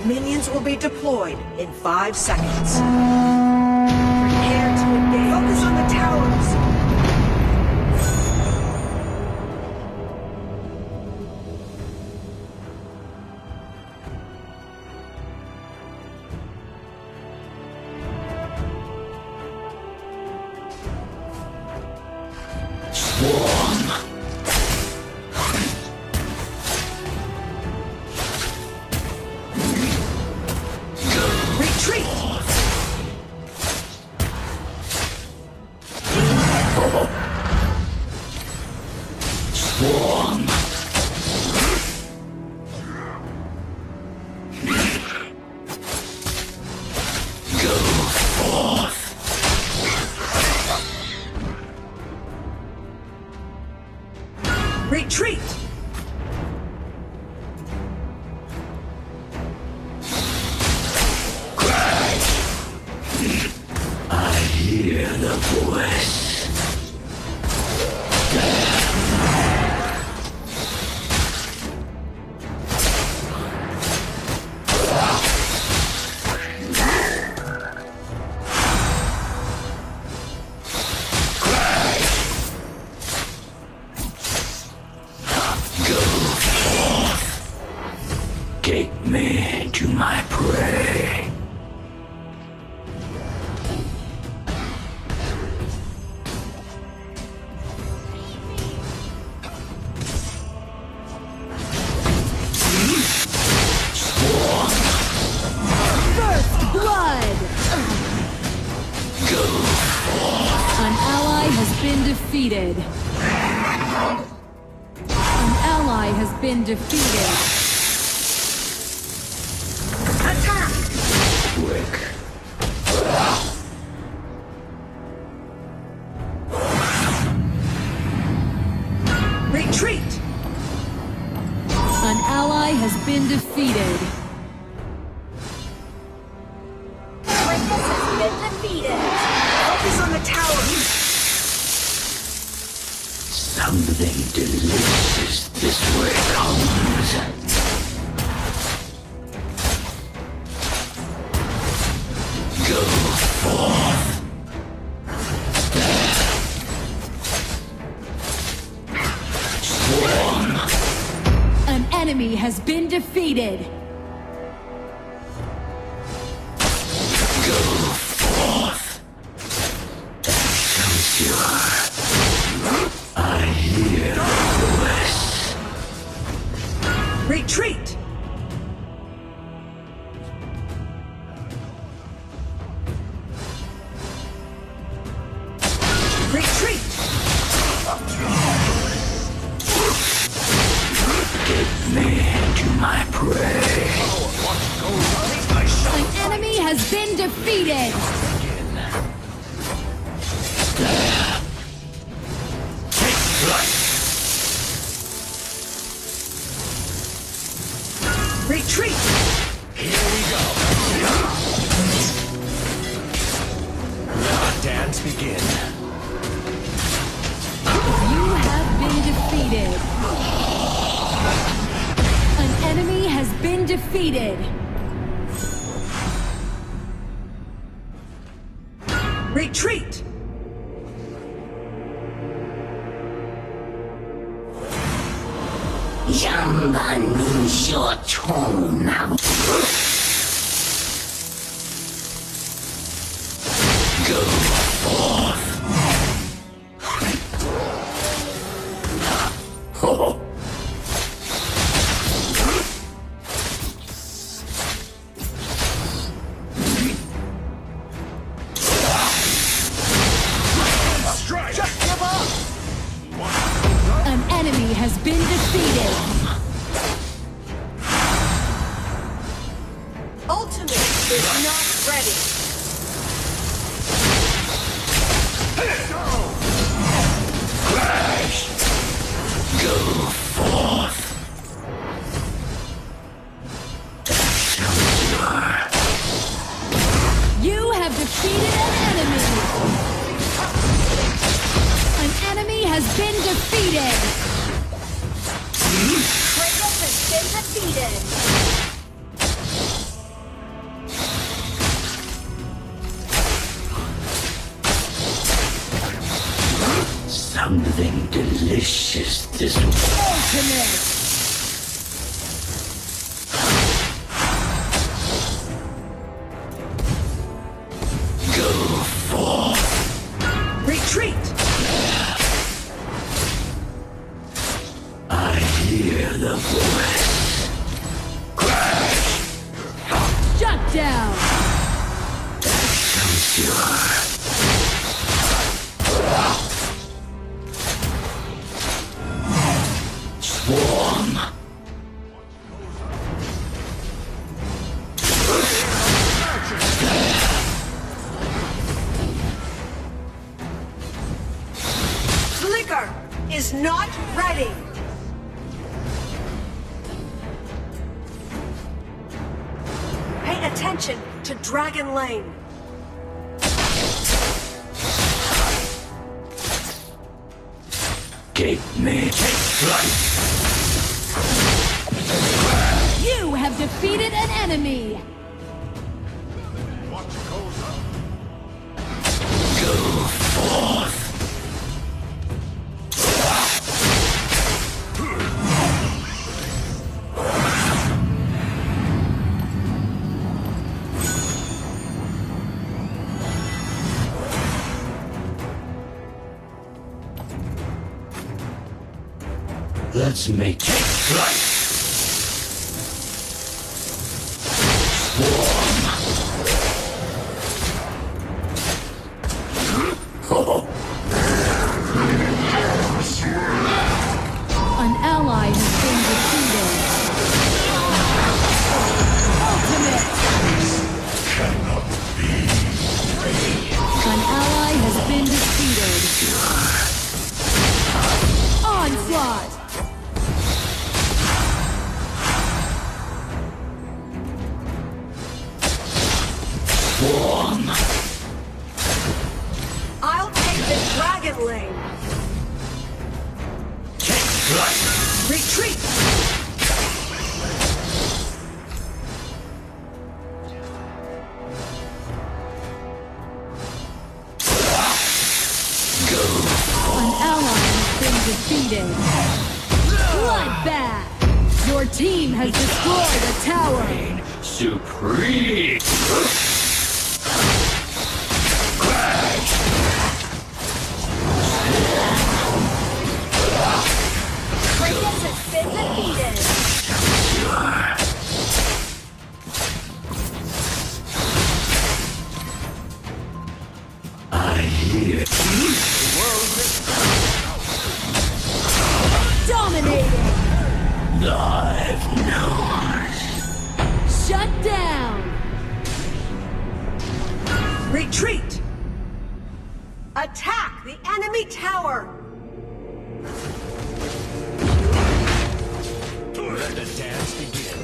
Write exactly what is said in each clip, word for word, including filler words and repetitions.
Minions will be deployed in five seconds. Prepare to engage. Focus on the towers. Retreat! I hear the voice. Take me to my prey. First blood! Go forth. An ally has been defeated. An ally has been defeated. Quick. Retreat! An ally has been defeated. Kriknak has been defeated. Focus on the towers. Something delicious this way comes. Go forth. Swarm. An enemy has been defeated. Go forth. Excelsior. I hear the voice. Retreat! Retreat! Take me to my prey. An enemy has been defeated. Take flight. Retreat! Here we go. Let the dance begin. You have been defeated. An enemy has been defeated. Retreat! Jamba means your tone now. Go forth. Oh. An enemy has been defeated. Ultimate is not ready. Crash. Go forth. Excelsior. You have defeated an enemy. An enemy has been defeated. Kriknak has been defeated. vicious this Ultimate! go forth. Retreat! I hear the voice. Crash! Shut down! Sure. Swarm. Flicker is not ready! Pay attention to Dragon Lane. Gate me. Take flight. You have defeated an enemy! Go forth. Let's make take flight. Swarm. Oh. An ally has been defeated. Ultimate! Cannot be. An ally has been defeated. Onslaught! Swarm. I'll take the Dragon Lane. Take flight. Retreat! Go. An ally has been defeated. Bloodbath! Your team has destroyed a tower. Supreme. Crash. Kratos has been defeated. I hear. Dominating! I've known. Shut down! Retreat! Attack the enemy tower! Let the dance begin.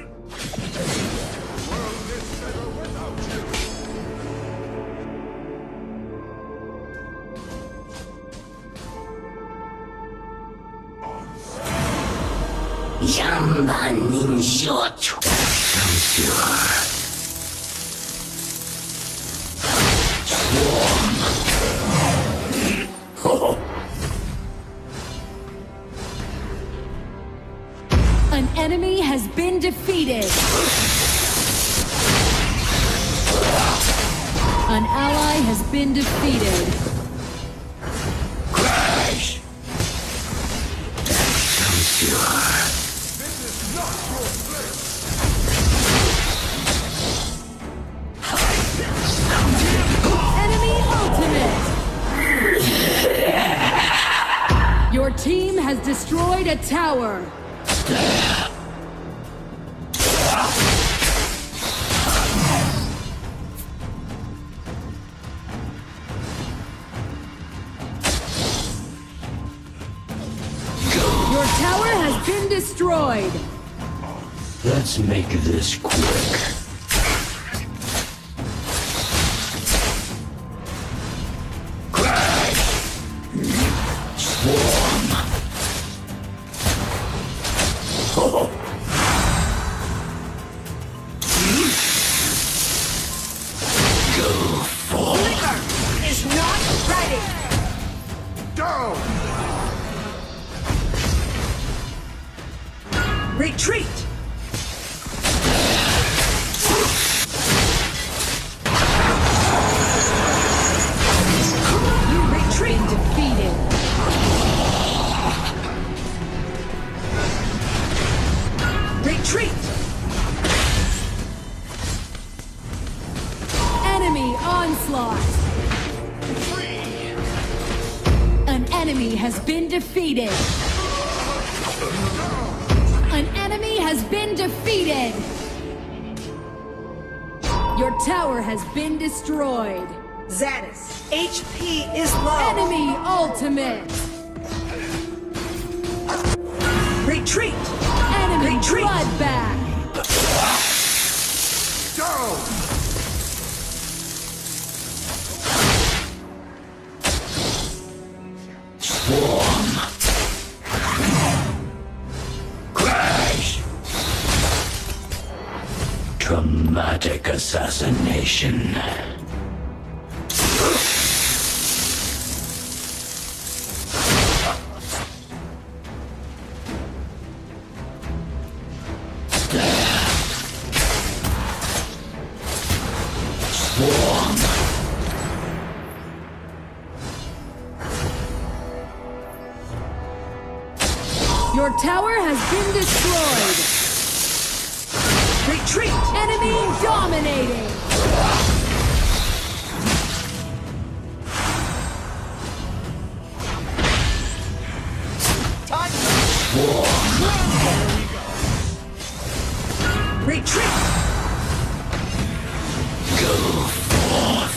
Jamba Ninjot. Swarm. Oh. An enemy has been defeated. An ally has been defeated. Crash. Enemy ultimate! Your team has destroyed a tower. Your tower has been destroyed. Let's make this quick. Crash! Swarm! Oh. Go for Flicker is not ready! Down! Retreat! You retreat! Defeated. Retreat! Enemy onslaught. An enemy has been defeated. An enemy has been defeated. Your tower has been destroyed. Zanis, H P is low. Enemy ultimate. Retreat! Enemy Retreat. bloodbath. Swarm. Crash. Traumatic assassination. Swarm. Your tower has been destroyed. Retreat! Enemy dominating. Retreat! Go forth.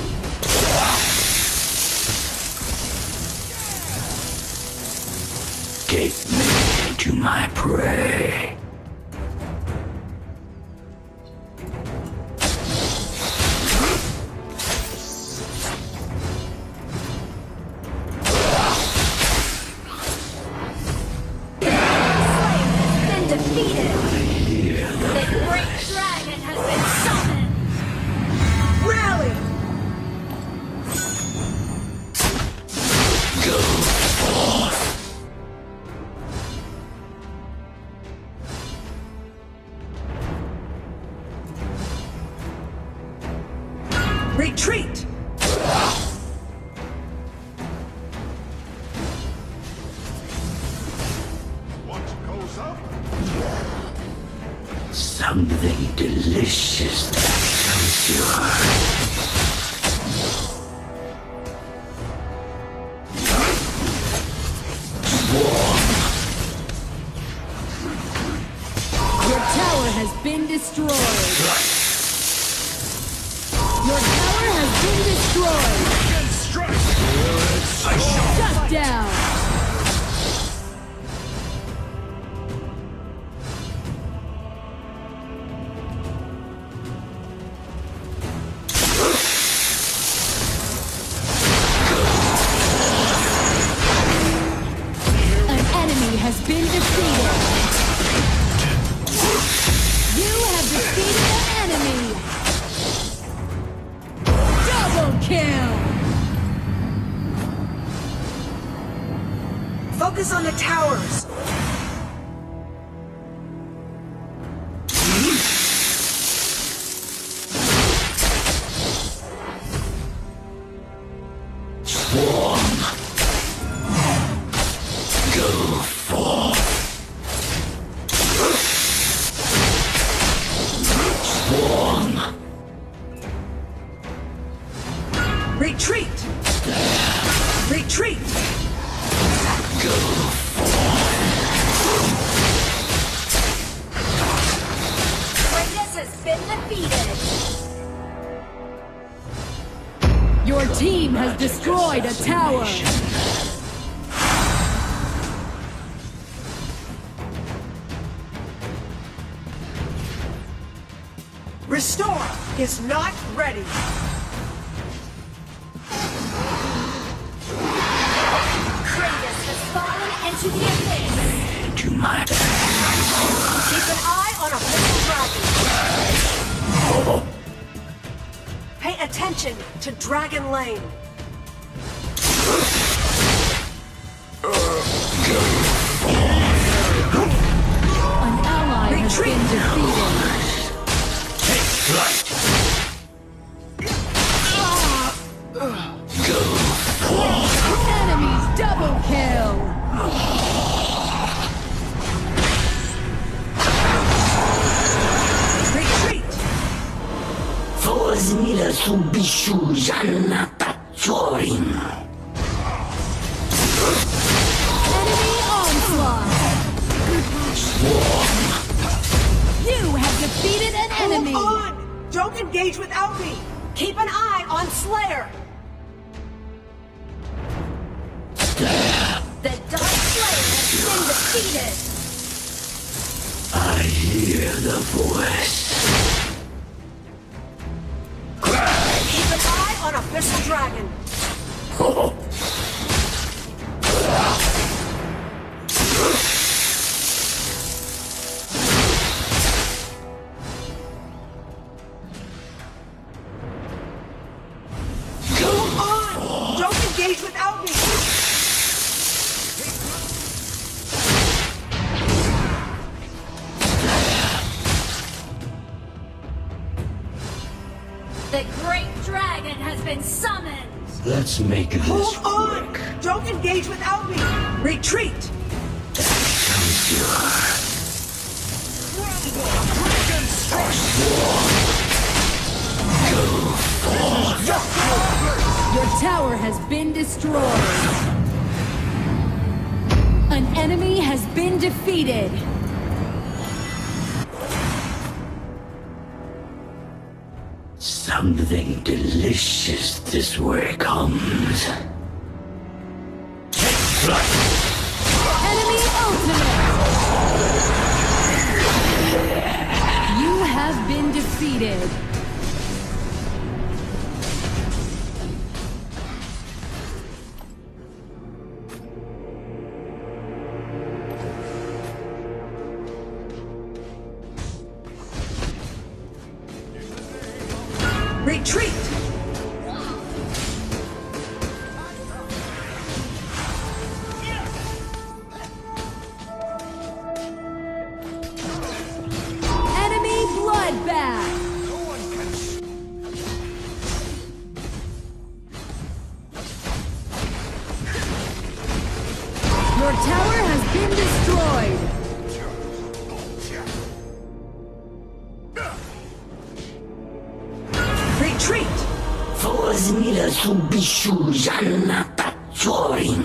Take me to my prey. Been defeated. The great dragon has been summoned. Rally! Go forth. Retreat! What goes up? Something delicious that fills your Swarm. Your tower has been destroyed. Your tower has been destroyed. Strike! I shall Shut down. An enemy has been defeated. You have defeated an enemy. Double kill. Focus on the towers! Swarm. Go forth. Swarm. Retreat! Retreat! Go Greatness has been defeated. Your team has destroyed a tower. Restore is not ready. Kratos has fallen into the abyss. to my Keep an eye on a missile dragon. Pay attention to Dragon Lane. An subishu janata chorin. Enemy onslaught! You have defeated an enemy! Hold on! Don't engage without me! Keep an eye on Slayer! The Dark Slayer has been defeated! I hear the voice. Keep an eye on Abyssal Dragon! Oh. Hold on! Don't engage without me! The Great Dragon has been summoned! Let's make this Hold on! quick. Don't engage without me! Retreat! Your tower has been destroyed. An enemy has been defeated. Something delicious this way comes. Take flight! Enemy ultimate! You have been defeated. Retreat! Enemy bloodbath. Your tower has been destroyed. Retreat! Fozmila subishu janata chorin.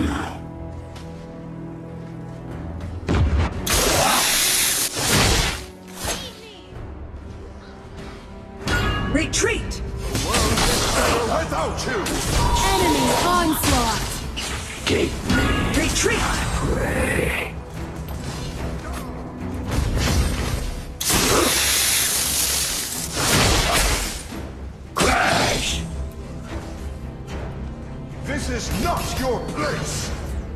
Retreat! Without you! Enemy onslaught. Take me, Retreat! pray. Crash! This is not your place!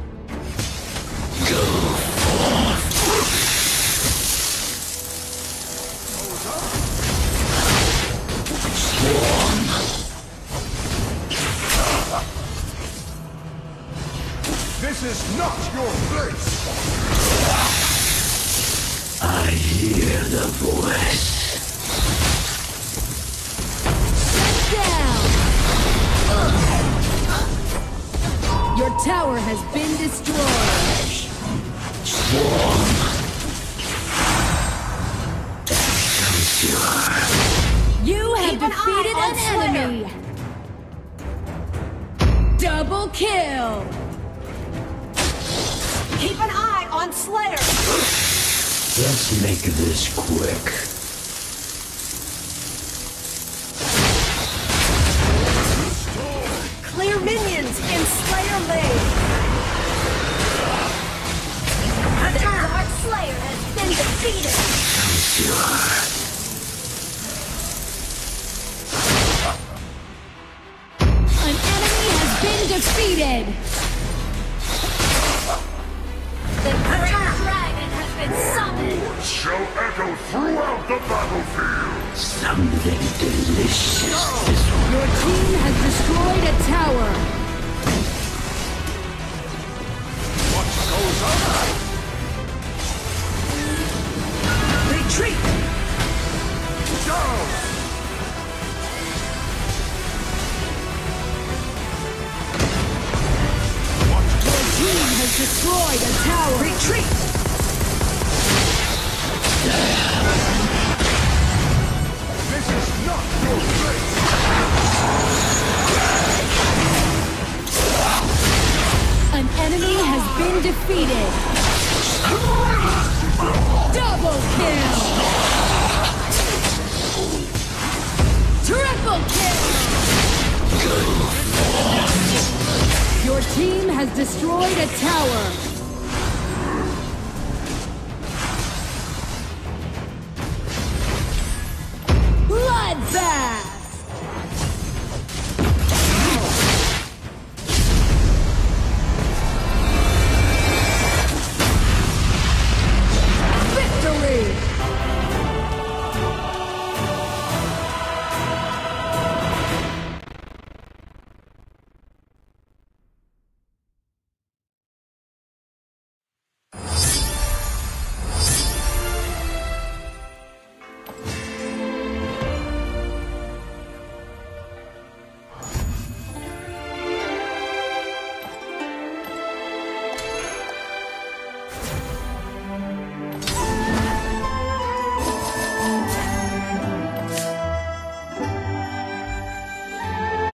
Go forth! Swarm! This is not your place! I hear the voice. Down. Your tower has been destroyed. Swarm! You have Keep an defeated eye on an Slayer. enemy. Double kill. Keep an eye on Slayer! Let's make this quick. Clear minions in Slayer Lane! The Dark Slayer has been defeated! An enemy has been defeated. The Great Dragon has been summoned! Words shall echo throughout the battlefield! Something delicious this way. Your team has destroyed a tower. What goes up? Retreat! Down! What Your team has destroyed a tower. Retreat! This is not your place! defeated. Double kill. Triple kill. Your team has destroyed a tower.